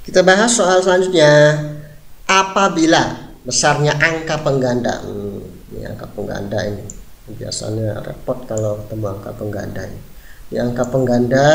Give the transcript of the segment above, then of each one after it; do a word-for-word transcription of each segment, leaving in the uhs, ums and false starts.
Kita bahas soal selanjutnya. Apabila besarnya angka pengganda, hmm, ini angka pengganda ini biasanya repot kalau ketemu angka pengganda ini. Ini angka pengganda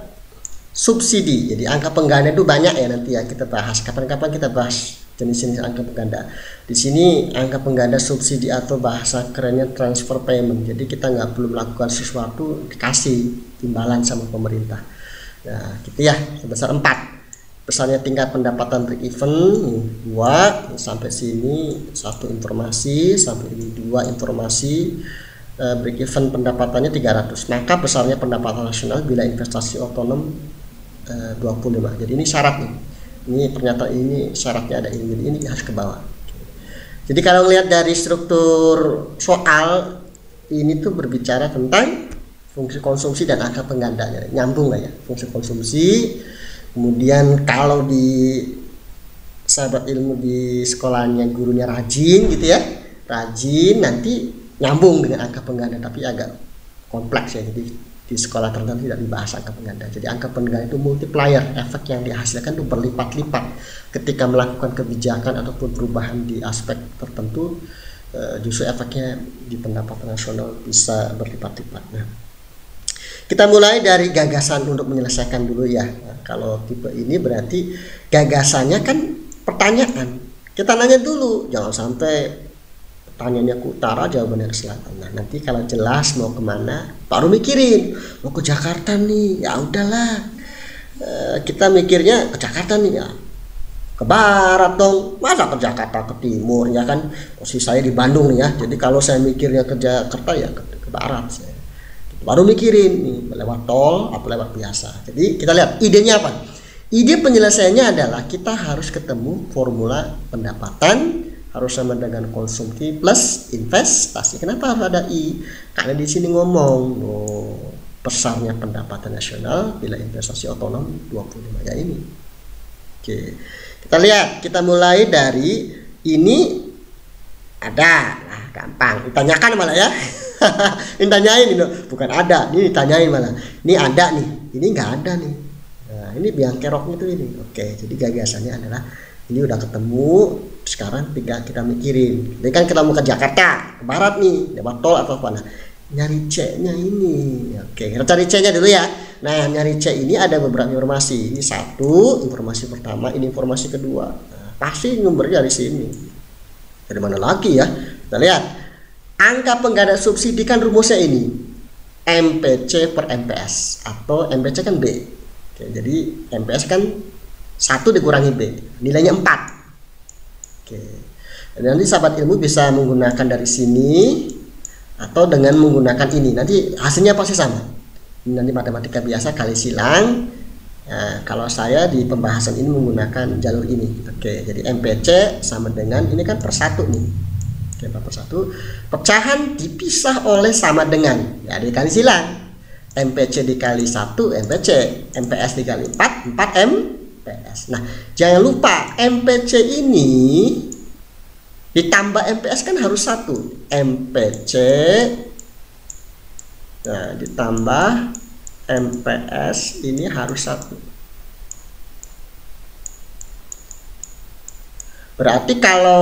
subsidi. Jadi angka pengganda itu banyak ya, nanti ya kita bahas. Kapan-kapan kita bahas jenis-jenis angka pengganda. Di sini angka pengganda subsidi atau bahasa kerennya transfer payment. Jadi kita nggak perlu melakukan sesuatu, dikasih imbalan sama pemerintah. Nah, gitu ya, sebesar empat. Besarnya tingkat pendapatan break even dua, sampai sini satu informasi, sampai ini dua informasi. E, break even pendapatannya tiga ratus, maka besarnya pendapatan nasional bila investasi otonom e, dua puluh lima. Jadi ini syarat nih, ini pernyataan ini syaratnya ada ini, jadi ini harus ke bawah. Jadi kalau lihat dari struktur soal ini tuh berbicara tentang fungsi konsumsi dan angka penggandanya, nyambung lah ya, fungsi konsumsi. Kemudian kalau di sahabat ilmu di sekolahnya gurunya rajin gitu ya, rajin, nanti nyambung dengan angka pengganda, tapi agak kompleks ya. Jadi di sekolah tertentu tidak dibahas angka pengganda. Jadi angka pengganda itu multiplier, efek yang dihasilkan itu berlipat-lipat ketika melakukan kebijakan ataupun perubahan di aspek tertentu. Justru efeknya di pendapatan nasional bisa berlipat-lipat. Nah, kita mulai dari gagasan untuk menyelesaikan dulu ya. Nah, kalau tipe ini berarti gagasannya kan pertanyaan. Kita nanya dulu, jangan sampai pertanyaannya ke utara, jawabannya ke selatan. Nah, nanti kalau jelas mau kemana, baru mikirin. Mau ke Jakarta nih, ya udahlah. E, kita mikirnya ke Jakarta nih ya. Ke barat dong, masa ke Jakarta ke timur ya kan? Posisi saya di Bandung nih ya. Jadi kalau saya mikirnya ke Jakarta ya ke, ke barat saya. Baru mikirin nih lewat tol atau lewat biasa. Jadi kita lihat idenya apa. Ide penyelesaiannya adalah kita harus ketemu formula pendapatan harus sama dengan konsumsi plus investasi. Kenapa harus ada I? Karena di sini ngomong oh, besarnya pendapatan nasional bila investasi otonom dua puluh lima ya ini. Oke. Kita lihat, kita mulai dari ini ada. Nah, gampang. Ditanyakan malah ya. Ditanyain ini, bukan ada, ini ditanyain malah. Ini ada nih, ini nggak ada nih. Nah, ini biang keroknya tuh ini. Oke, jadi gagasannya adalah ini udah ketemu, sekarang tinggal kita mikirin. Ini kan kita mau ke Jakarta, ke barat nih, lewat tol atau apa. Nah, nyari C-nya ini. Oke, kita cari C-nya dulu ya. Nah, nyari C ini ada beberapa informasi. Ini satu, informasi pertama, ini informasi kedua. Nah, pasti nomornya dari sini. Dari mana lagi ya? Kita lihat. Angka pengganda subsidi kan rumusnya ini M P C per M P S atau M P C kan B. Oke, jadi M P S kan satu dikurangi B, nilainya empat. Oke. Dan nanti sahabat ilmu bisa menggunakan dari sini atau dengan menggunakan ini. Nanti hasilnya pasti sama. Ini nanti matematika biasa kali silang. Nah, kalau saya di pembahasan ini menggunakan jalur ini. Oke, jadi M P C sama dengan ini kan per satu nih. Oke, per satu. Pecahan dipisah oleh sama dengan. Ya, dikali silang. M P C dikali satu, M P C. M P S dikali empat, empat M P S. Nah, jangan lupa M P C ini ditambah M P S kan harus satu. M P C nah, ditambah M P S ini harus satu. Berarti kalau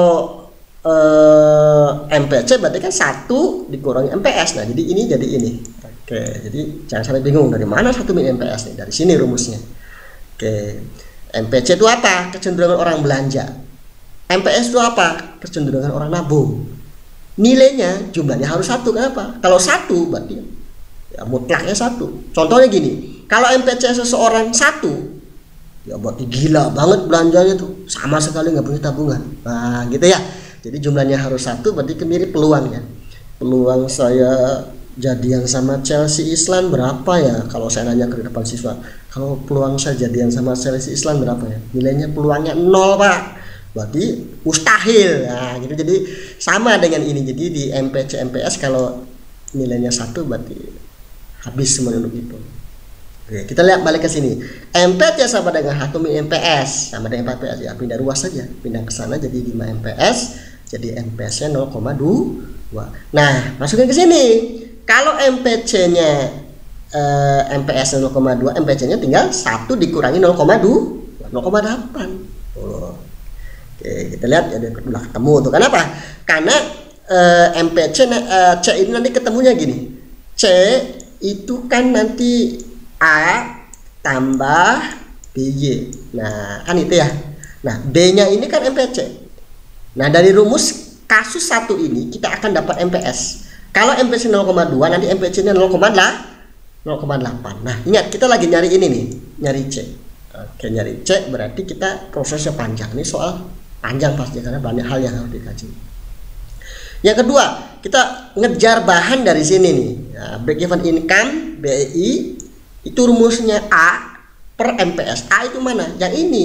Uh, M P C berarti kan satu dikurangi M P S. Nah, jadi ini jadi ini. Oke, jadi jangan sampai bingung dari mana satu min M P S nih. Dari sini rumusnya. Oke. M P C itu apa? Kecenderungan orang belanja. M P S itu apa? Kecenderungan orang nabung. Nilainya jumlahnya harus satu. Kenapa? Kalau satu berarti ya mutlaknya satu. Contohnya gini, kalau M P C seseorang satu, ya berarti gila banget belanjanya tuh, sama sekali nggak punya tabungan. Nah, gitu ya. Jadi jumlahnya harus satu, berarti kemiri peluangnya. Peluang saya jadian sama Chelsea Islan berapa ya? Kalau saya nanya ke depan siswa, kalau peluang saya jadian sama Chelsea Islan berapa ya? Nilainya peluangnya nol pak. Berarti mustahil. Nah, gitu. Jadi sama dengan ini. Jadi di M P C M P S kalau nilainya satu berarti habis semua untuk itu. Oke, kita lihat balik ke sini. M P C sama dengan satu min M P S sama dengan empat M P S ya, pindah ruas saja, pindah ke sana jadi lima M P S, jadi M P S-nya nol koma dua. Nah, masukin ke sini. Kalau M P C-nya eh, M P S nol koma dua, M P C-nya tinggal satu dikurangi nol koma dua. nol koma delapan. Oh. Oke, kita lihat ya, udah ketemu tuh. Kenapa? Karena eh, M P C eh, C ini nanti ketemunya gini. C itu kan nanti A tambah B Y. Nah, kan itu ya. Nah, B-nya ini kan M P C. Nah, dari rumus kasus satu ini kita akan dapat M P S. Kalau M P C nol koma dua, nanti M P C-nya nol koma delapan. Nah, ingat kita lagi nyari ini nih, nyari C. Oke, nyari C berarti kita prosesnya panjang. Ini soal panjang pasti karena banyak hal yang harus dikaji. Yang kedua, kita ngejar bahan dari sini nih. Nah, break even income B E I itu rumusnya A per M P S. A itu mana? Yang ini.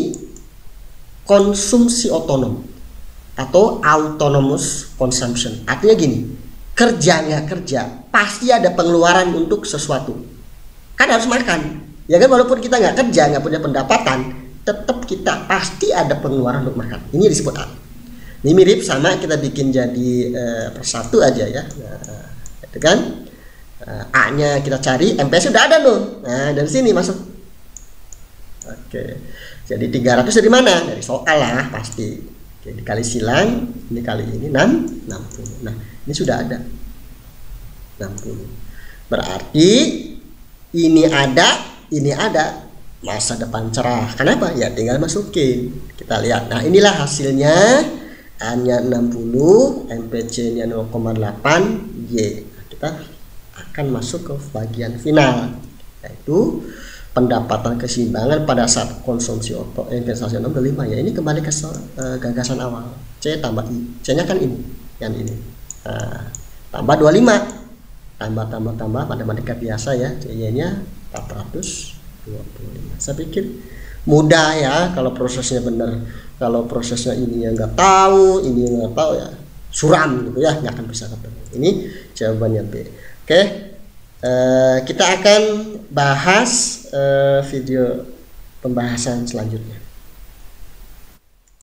Konsumsi otonom atau autonomous consumption. Artinya gini, kerja nggak kerja pasti ada pengeluaran untuk sesuatu. Kan harus makan. Ya kan, walaupun kita nggak kerja, nggak punya pendapatan, tetap kita pasti ada pengeluaran untuk makan. Ini disebut A. Ini mirip sama kita bikin jadi eh, persatu aja ya. Nah, itu kan eh, A-nya kita cari, M P S sudah ada loh. Nah, dari sini masuk. Oke. Jadi tiga ratus dari mana? Dari soal lah pasti. Oke, dikali silang, ini kali ini enam, enam puluh. Nah, ini sudah ada. enam puluh. Berarti ini ada, ini ada, masa depan cerah. Kenapa? Ya tinggal masukin. Kita lihat. Nah, inilah hasilnya. A-nya enam puluh, M P C-nya nol koma delapan, Y. Kita akan masuk ke bagian final, yaitu pendapatan keseimbangan pada saat konsumsi otot investasi enam puluh lima. Ya, ini kembali ke uh, gagasan awal. C tambah I. C-nya kan ini, yang ini. Nah, tambah dua puluh lima. Tambah tambah tambah matematika biasa ya. C-nya empat ratus dua puluh lima. Saya pikir mudah ya kalau prosesnya benar. Kalau prosesnya ini yang nggak tahu, ini yang nggak tahu ya suram gitu ya, nggak akan bisa ketemu. Ini jawabannya B. Oke, uh, kita akan bahas uh, video pembahasan selanjutnya.